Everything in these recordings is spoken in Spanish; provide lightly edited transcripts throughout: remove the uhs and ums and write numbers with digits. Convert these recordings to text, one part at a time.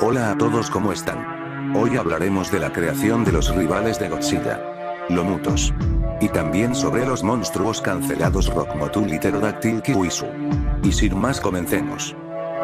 Hola a todos, ¿cómo están? Hoy hablaremos de la creación de los rivales de Godzilla, los mutos. Y también sobre los monstruos cancelados Rockmotul y Pterodactyl Kiwisu. Y sin más, comencemos.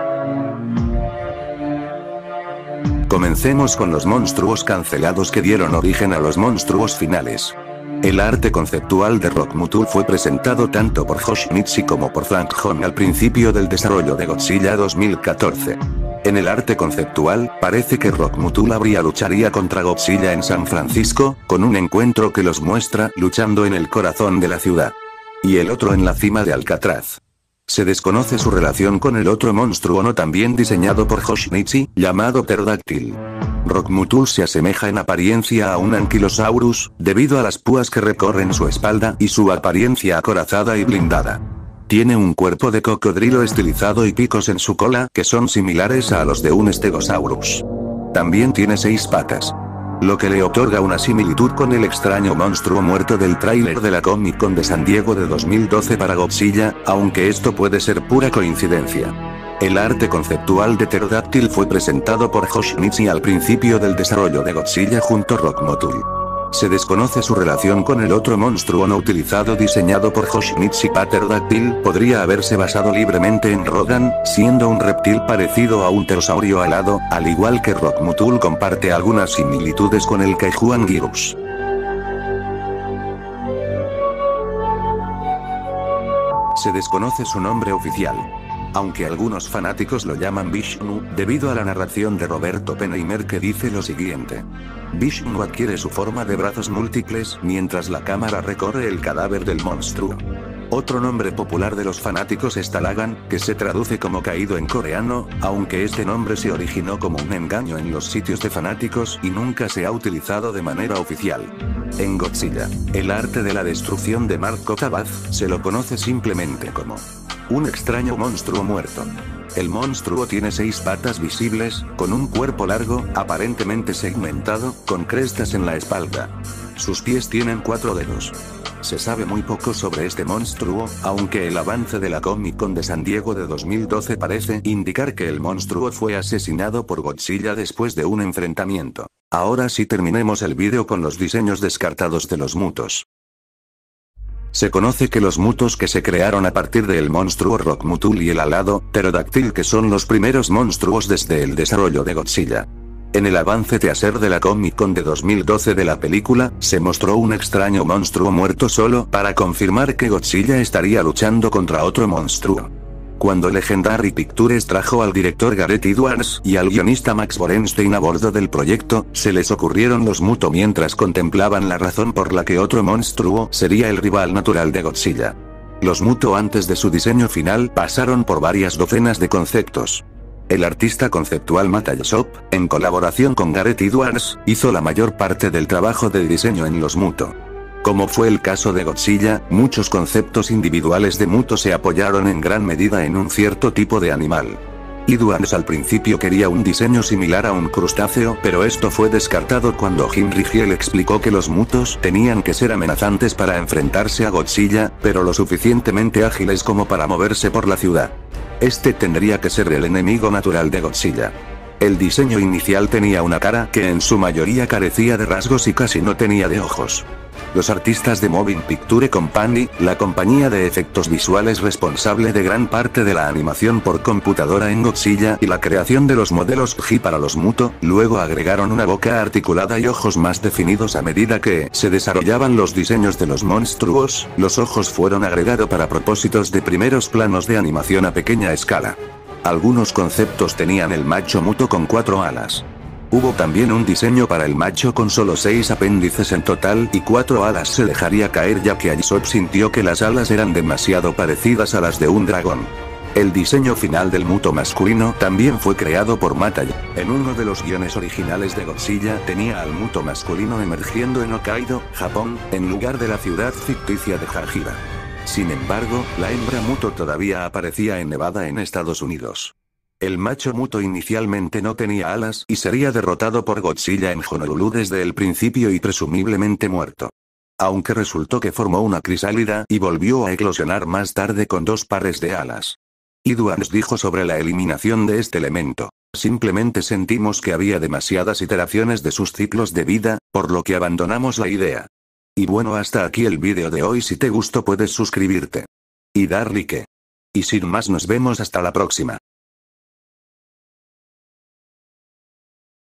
Comencemos con los monstruos cancelados que dieron origen a los monstruos finales. El arte conceptual de Rockmotul fue presentado tanto por Yoshimichi como por Frank Hong al principio del desarrollo de Godzilla 2014. En el arte conceptual, parece que Rockmotul lucharía contra Godzilla en San Francisco, con un encuentro que los muestra luchando en el corazón de la ciudad. Y el otro en la cima de Alcatraz. Se desconoce su relación con el otro monstruo no también diseñado por Yoshimichi, llamado Pterodactyl. Rockmotul se asemeja en apariencia a un Ankylosaurus, debido a las púas que recorren su espalda y su apariencia acorazada y blindada. Tiene un cuerpo de cocodrilo estilizado y picos en su cola que son similares a los de un Stegosaurus. También tiene 6 patas. Lo que le otorga una similitud con el extraño monstruo muerto del tráiler de la Comic Con de San Diego de 2012 para Godzilla, aunque esto puede ser pura coincidencia. El arte conceptual de Pterodactyl fue presentado por Yoshimichi al principio del desarrollo de Godzilla junto a Rockmotul. Se desconoce su relación con el otro monstruo no utilizado diseñado por Yoshimichi. Pterodactyl podría haberse basado libremente en Rodan, siendo un reptil parecido a un pterosaurio alado, al igual que Rockmotul comparte algunas similitudes con el Kaiju Anguirus. Se desconoce su nombre oficial. Aunque algunos fanáticos lo llaman Vishnu, debido a la narración de Roberto Penheimer que dice lo siguiente. Vishnu adquiere su forma de brazos múltiples mientras la cámara recorre el cadáver del monstruo. Otro nombre popular de los fanáticos es Talagan, que se traduce como caído en coreano, aunque este nombre se originó como un engaño en los sitios de fanáticos y nunca se ha utilizado de manera oficial. En Godzilla, el arte de la destrucción de Mark Kotabaz, se lo conoce simplemente como un extraño monstruo muerto. El monstruo tiene 6 patas visibles, con un cuerpo largo, aparentemente segmentado, con crestas en la espalda. Sus pies tienen 4 dedos. Se sabe muy poco sobre este monstruo, aunque el avance de la Comic Con de San Diego de 2012 parece indicar que el monstruo fue asesinado por Godzilla después de un enfrentamiento. Ahora sí, terminemos el vídeo con los diseños descartados de los mutos. Se conoce que los mutos que se crearon a partir del monstruo Rockmotul y el alado Pterodactyl, que son los primeros monstruos desde el desarrollo de Godzilla. En el avance teaser de la Comic Con de 2012 de la película, se mostró un extraño monstruo muerto solo para confirmar que Godzilla estaría luchando contra otro monstruo. Cuando Legendary Pictures trajo al director Gareth Edwards y al guionista Max Borenstein a bordo del proyecto, se les ocurrieron los muto mientras contemplaban la razón por la que otro monstruo sería el rival natural de Godzilla. Los muto antes de su diseño final pasaron por varias docenas de conceptos. El artista conceptual Matt Alsop, en colaboración con Gareth Edwards, hizo la mayor parte del trabajo de diseño en los muto. Como fue el caso de Godzilla, muchos conceptos individuales de muto se apoyaron en gran medida en un cierto tipo de animal. Edwards al principio quería un diseño similar a un crustáceo, pero esto fue descartado cuando Jim Rigiel explicó que los mutos tenían que ser amenazantes para enfrentarse a Godzilla, pero lo suficientemente ágiles como para moverse por la ciudad. Este tendría que ser el enemigo natural de Godzilla. El diseño inicial tenía una cara que en su mayoría carecía de rasgos y casi no tenía de ojos. Los artistas de Moving Picture Company, la compañía de efectos visuales responsable de gran parte de la animación por computadora en Godzilla y la creación de los modelos PG para los muto, luego agregaron una boca articulada y ojos más definidos a medida que se desarrollaban los diseños de los monstruos. Los ojos fueron agregados para propósitos de primeros planos de animación a pequeña escala. Algunos conceptos tenían el macho muto con 4 alas. Hubo también un diseño para el macho con solo 6 apéndices en total y 4 alas se dejaría caer, ya que Alsop sintió que las alas eran demasiado parecidas a las de un dragón. El diseño final del muto masculino también fue creado por Matt Alsop. En uno de los guiones originales de Godzilla tenía al muto masculino emergiendo en Hokkaido, Japón, en lugar de la ciudad ficticia de Hajira. Sin embargo, la hembra muto todavía aparecía en Nevada en Estados Unidos. El macho muto inicialmente no tenía alas y sería derrotado por Godzilla en Honolulu desde el principio y presumiblemente muerto. Aunque resultó que formó una crisálida y volvió a eclosionar más tarde con 2 pares de alas. Edwards dijo sobre la eliminación de este elemento: Simplemente sentimos que había demasiadas iteraciones de sus ciclos de vida, por lo que abandonamos la idea. Y bueno, hasta aquí el vídeo de hoy. Si te gustó puedes suscribirte y dar like. Y sin más, nos vemos hasta la próxima.